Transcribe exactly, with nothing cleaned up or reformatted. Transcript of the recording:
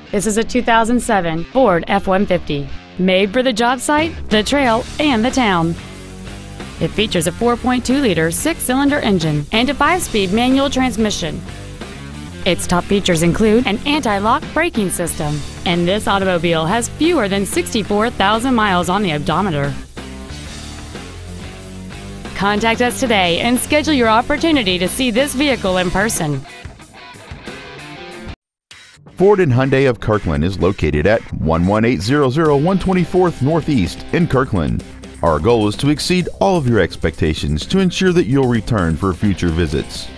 This is a two thousand seven Ford F one fifty, made for the job site, the trail, and the town. It features a four point two liter six-cylinder engine and a five-speed manual transmission. Its top features include an anti-lock braking system, and this automobile has fewer than sixty-four thousand miles on the odometer. Contact us today and schedule your opportunity to see this vehicle in person. Ford and Hyundai of Kirkland is located at one one eight zero zero one twenty-fourth Northeast in Kirkland. Our goal is to exceed all of your expectations to ensure that you'll return for future visits.